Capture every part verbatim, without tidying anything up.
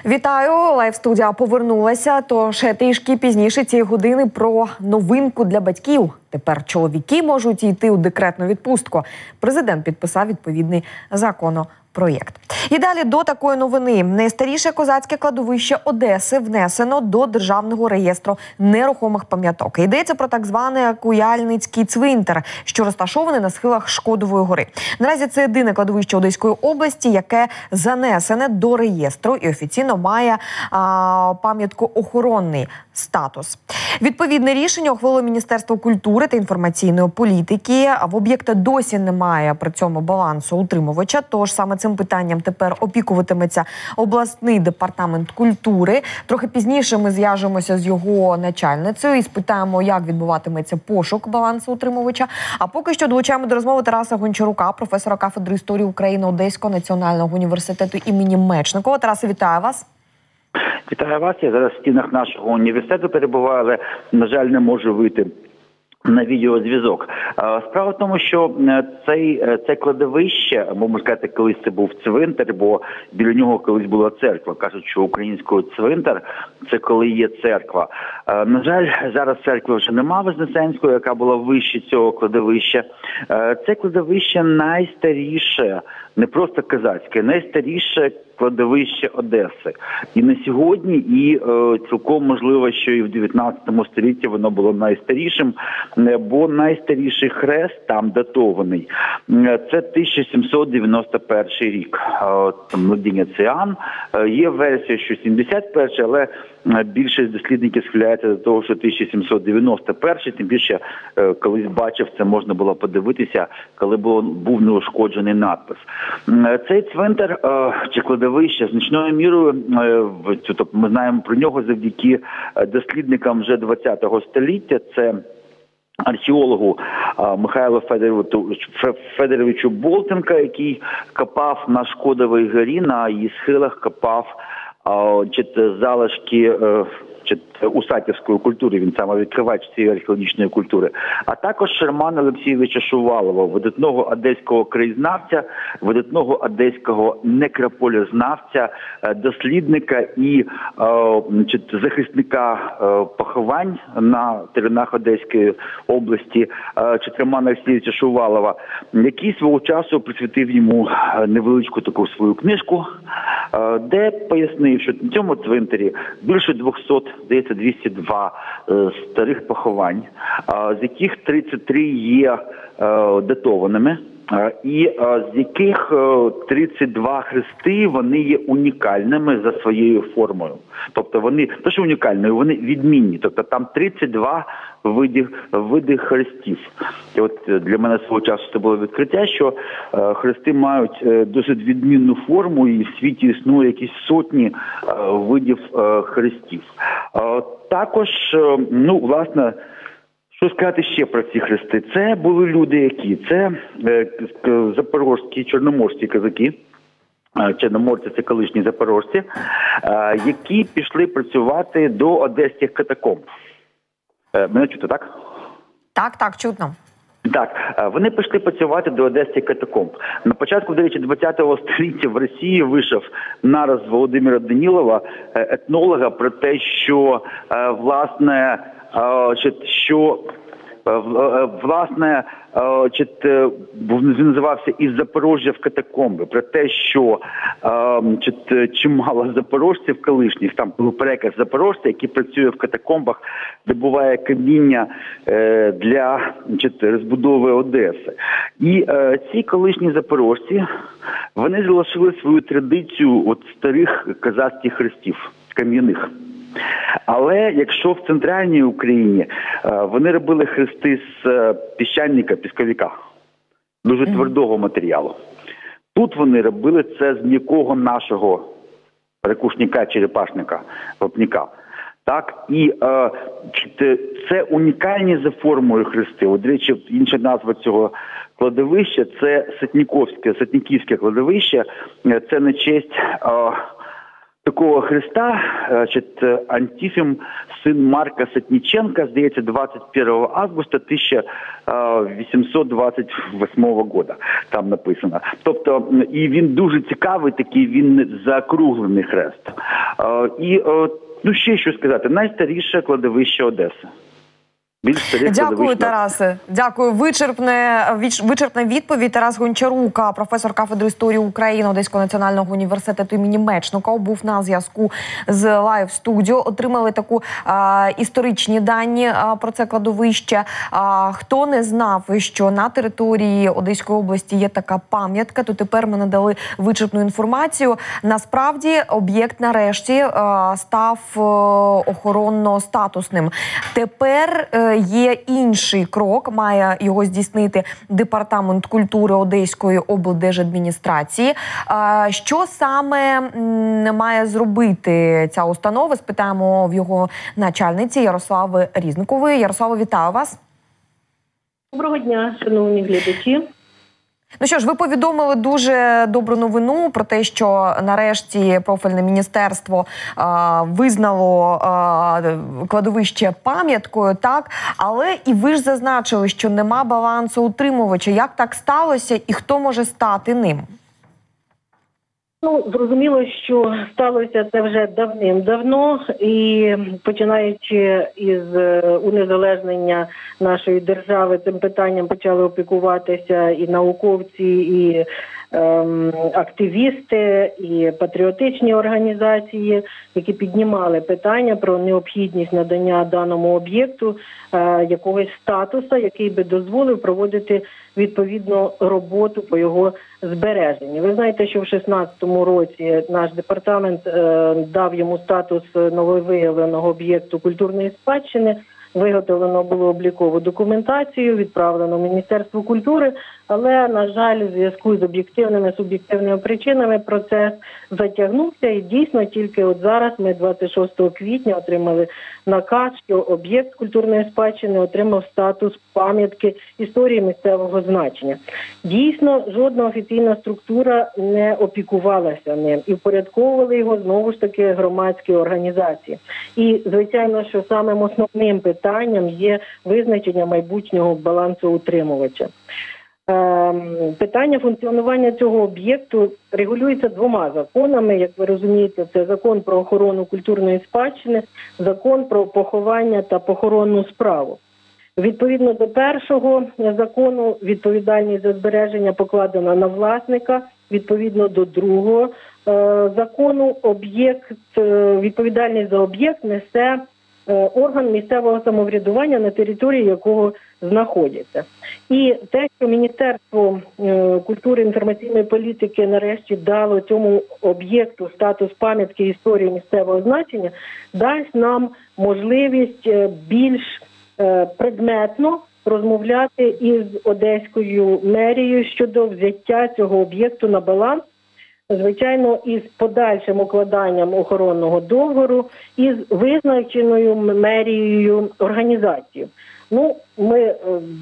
Вітаю! Лайв-студія повернулася, тож трішки пізніше цієї години про новинку для батьків. Тепер чоловіки можуть йти у декретну відпустку. Президент підписав відповідний законопроєкт. І далі до такої новини. Найстаріше козацьке кладовище Одеси внесено до Державного реєстру нерухомих пам'яток. Йдеться про так званий Куяльницький цвинтар, що розташований на схилах Шкодової гори. Наразі це єдине кладовище Одеської області, яке занесене до реєстру і офіційно має пам'яткоохоронний статус. Відповідне рішення ухвалило Міністерство культури та інформаційної політики. В об'єкта досі немає при цьому балансу утримувача, тож саме цим питанням тепер опікуватиметься обласний департамент культури. Трохи пізніше ми зв'яжемося з його начальницею і спитаємо, як відбуватиметься пошук балансу утримувача. А поки що долучаємо до розмови Тараса Гончарука, професора кафедри історії України Одеського національного університету імені Мечникова. Тарасе, вітаю вас. Вітаю вас. Я зараз в стінах нашого університету перебуваю, але, на жаль, не можу вийти на відеозв'язок. Справа в тому, що цей, це кладовище, можна сказати, колись це був цвинтар, бо біля нього колись була церква. Кажуть, що українською цвинтар – це коли є церква. На жаль, зараз церкви вже нема Вознесенської, яка була вище цього кладовища. Це кладовище найстаріше, не просто козацьке, найстаріше кладовище Одеси. І на сьогодні, і е, цілком можливо, що і в дев'ятнадцятому столітті воно було найстарішим, бо найстаріший хрест там датований. Це тисяча сімсот дев'яносто перший рік. Е, Младіння Ціан. Е, є версія, що сімдесят перший, але більшість дослідників схиляється до того, що тисяча сімсот дев'яносто перший, тим більше е, колись бачив, це можна було подивитися, коли було, був неушкоджений надпис. Е, цей цвинтар, е, чи кладовище, значною мірою, е, тобто ми знаємо про нього завдяки дослідникам вже ХХ століття, це археологу а, Михайлу Федоровичу, Федоровичу Болтенка, який копав на Шкодовій горі, на її схилах копав а, чи, залишки а, чи, усатівської культури, він саме відкривач цієї археологічної культури, а також Романа Олексійовича Шувалова, видатного одеського краєзнавця, видатного одеського некрополізнавця, дослідника і чи, захисника поховань на теренах Одеської області, чи Романа Олексійовича Шувалова, який свого часу присвятив йому невеличку таку свою книжку, де пояснив, що на цьому цвинтарі більше двохсот, здається, двісті два е, старих поховань, е, з яких тридцять три є е, датованими, е, і е, з яких е, тридцять два хрести, вони є унікальними за своєю формою. Тобто вони, то що унікальні, вони відмінні. Тобто там тридцять два види, види хрестів. І от для мене свого часу це було відкриття, що е, хрести мають е, досить відмінну форму, і в світі існує якісь сотні е, видів е, хрестів. Е, також, е, ну, власне, що сказати ще про ці хрести? Це були люди, які? Це е, запорожські, чорноморські козаки, чорноморці – це колишні запорожці, е, які пішли працювати до одеських катакомб. Мене чути, так? Так, так, чутно. Так, вони пішли працювати до одеських катакомб. На початку, до речі, ХХ століття в Росії вийшов нараз Володимира Данілова, етнолога, про те, що, власне, що власне, він називався «Із Запорожжя в катакомби», про те, що чимало запорожців колишніх, там був переказ запорожця, який працює в катакомбах, добуває каміння для розбудови Одеси. І ці колишні запорожці, вони залишили свою традицію от старих козацьких хрестів, кам'яних. Але якщо в центральній Україні вони робили хрести з піщаника, пісковика, дуже твердого матеріалу, тут вони робили це з м'якого нашого ракушника, черепашника, вапняка. Так, і е, це унікальні за формою хрести. От, до речі, інша назва цього кладовища – це Сотніковське, Сотніківське кладовище. Це на честь е, такого Христа, значит, Антифим, сын Марка Сотниченка, здається, двадцять першого августа тисяча вісімсот двадцять восьмого года, там написано. Тобто, і він дуже цікавий такий, він заокруглений хрест. І, ну, ще що сказати, найстаріше кладовище Одеси. Дякую, Тарасе. Дякую. Вичерпне, вичерпна відповідь. Тарас Гончарук, професор кафедри історії України Одеського національного університету імені Мечникова, був на зв'язку з Live Studio. Отримали таку а, історичні дані а, про це кладовище. А, хто не знав, що на території Одеської області є така пам'ятка, то тепер ми надали вичерпну інформацію. Насправді, об'єкт нарешті а, став а, охоронно-статусним. Тепер а, є інший крок, має його здійснити Департамент культури Одеської облдержадміністрації. Що саме має зробити ця установа? Спитаємо в його начальниці Ярослави Різникової. Ярослава, вітаю вас. Доброго дня, шановні глядачі. Ну що ж, ви повідомили дуже добру новину про те, що нарешті профільне міністерство а, визнало а, кладовище пам'яткою, так? Але і ви ж зазначили, що нема балансоутримувача. Як так сталося і хто може стати ним? Ну, зрозуміло, що сталося це вже давним-давно, і починаючи із унезалежнення нашої держави, цим питанням почали опікуватися і науковці, і ем, активісти, і патріотичні організації, які піднімали питання про необхідність надання даному об'єкту е, якогось статусу, який би дозволив проводити відповідну роботу по його збереженню. Ви знаєте, що в шістнадцятому році наш департамент е, дав йому статус нововиявленого об'єкту культурної спадщини. Виготовлено було облікову документацію, відправлено Міністерству культури, але, на жаль, у зв'язку з об'єктивними, суб'єктивними причинами процес затягнувся, і дійсно тільки от зараз ми двадцять шостого квітня отримали наказ, що об'єкт культурної спадщини отримав статус пам'ятки історії місцевого значення. Дійсно, жодна офіційна структура не опікувалася ним і впорядковували його знову ж таки громадські організації. І, звичайно, що самим основним питанням є визначення майбутнього балансоутримувача. Питання функціонування цього об'єкту регулюється двома законами, як ви розумієте, це закон про охорону культурної спадщини, закон про поховання та похоронну справу. Відповідно до першого закону відповідальність за збереження покладена на власника, відповідно до другого закону об'єкт, відповідальність за об'єкт несе орган місцевого самоврядування, на території якого знаходяться. І те, що Міністерство культури і інформаційної політики нарешті дало цьому об'єкту статус пам'ятки історії місцевого значення, дасть нам можливість більш предметно розмовляти із Одеською мерією щодо взяття цього об'єкту на баланс, звичайно, із подальшим укладанням охоронного договору і з визначеною мерією організацією. Ну, ми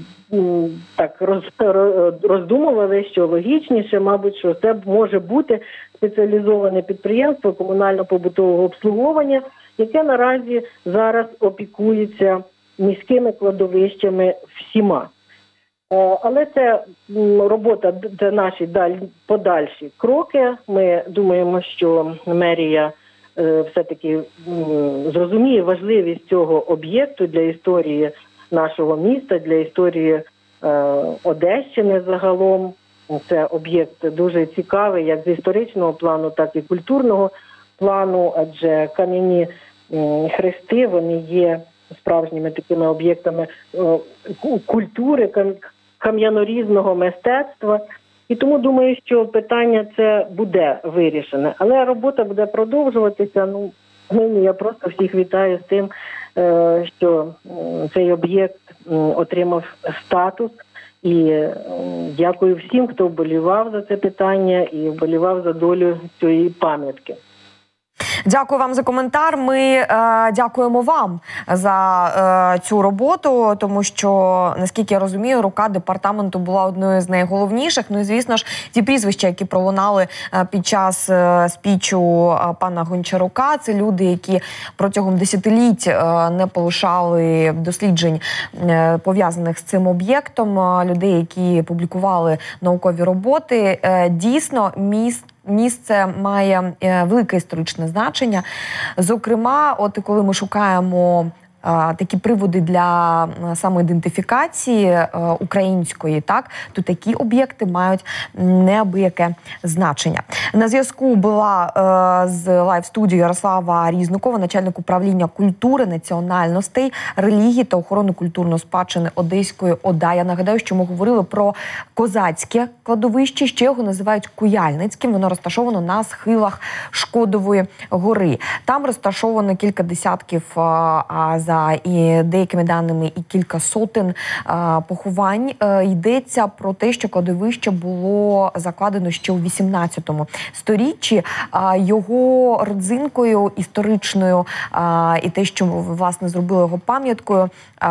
так роз, роздумували, що логічніше, мабуть, що це може бути спеціалізоване підприємство комунально-побутового обслуговування, яке наразі зараз опікується міськими кладовищами всіма. Але це робота, це наші подальші кроки. Ми думаємо, що мерія все-таки зрозуміє важливість цього об'єкту для історії нашого міста, для історії Одещини загалом. Це об'єкт дуже цікавий як з історичного плану, так і культурного плану, адже кам'яні хрести, вони є справжніми такими об'єктами культури, кам'янорізного мистецтва. І тому думаю, що питання це буде вирішене. Але робота буде продовжуватися. Ну, нині я просто всіх вітаю з тим, що цей об'єкт отримав статус. І дякую всім, хто вболівав за це питання і вболівав за долю цієї пам'ятки. Дякую вам за коментар. Ми е, дякуємо вам за е, цю роботу, тому що, наскільки я розумію, рука департаменту була одною з найголовніших. Ну і, звісно ж, ті прізвища, які пролунали е, під час е, спічу е, пана Гончарука, це люди, які протягом десятиліть е, не полишали досліджень, е, пов'язаних з цим об'єктом, е, людей, які публікували наукові роботи. Е, дійсно, міст Місце має е, велике історичне значення. Зокрема, от коли ми шукаємо е, такі приводи для е, самоідентифікації е, української, так, то такі об'єкти мають неабияке значення. На зв'язку була е, з лайв-студією Ярослава Різнукова, начальник управління культури, національностей, релігії та охорони культурної спадщини Одеської ОДА. Я нагадаю, що ми говорили про козацьке кладовище, ще його називають Куяльницьким. Воно розташовано на схилах Шкодової гори. Там розташовано кілька десятків, а за і деякими даними і кілька сотень поховань. Йдеться про те, що кладовище було закладено ще у вісімнадцятому сторіччі. Його родзинкою історичною і те, що, власне, зробило його пам'яткою,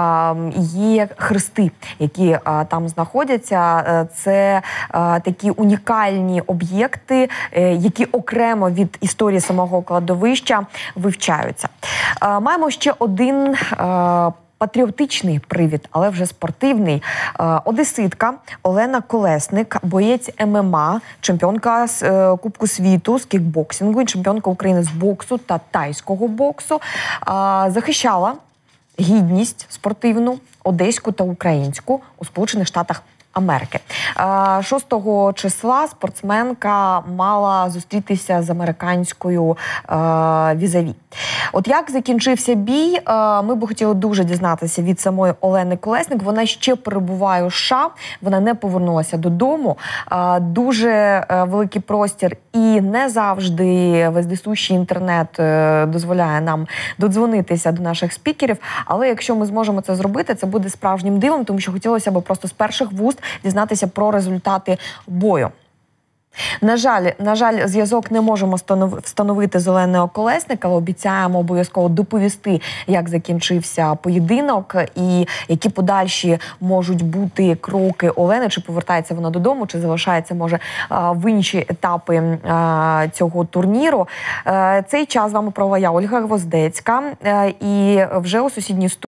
є хрести, які там знаходяться. Це такі унікальні об'єкти, які окремо від історії самого кладовища вивчаються. Маємо ще один патріотичний привід, але вже спортивний. Одеситка Олена Колесник, боєць ем ем а, чемпіонка з Кубку світу з кікбоксингу, чемпіонка України з боксу та тайського боксу, захищала гідність спортивну, одеську та українську у Сполучених Штатах Америки. шостого числа спортсменка мала зустрітися з американською е, візаві. От як закінчився бій, е, ми б хотіли дуже дізнатися від самої Олени Колесник. Вона ще перебуває у США, вона не повернулася додому. Е, дуже е, великий простір і не завжди вездесущий інтернет е, дозволяє нам додзвонитися до наших спікерів. Але якщо ми зможемо це зробити, це буде справжнім дивом, тому що хотілося б просто з перших вуст дізнатися про результати бою. На жаль, на жаль, зв'язок не можемо встановити з Оленою Колесник, але обіцяємо обов'язково доповісти, як закінчився поєдинок і які подальші можуть бути кроки Олени, чи повертається вона додому, чи залишається, може, в інші етапи цього турніру. Цей час з вами провела я, Ольга Гвоздецька, і вже у сусідній студії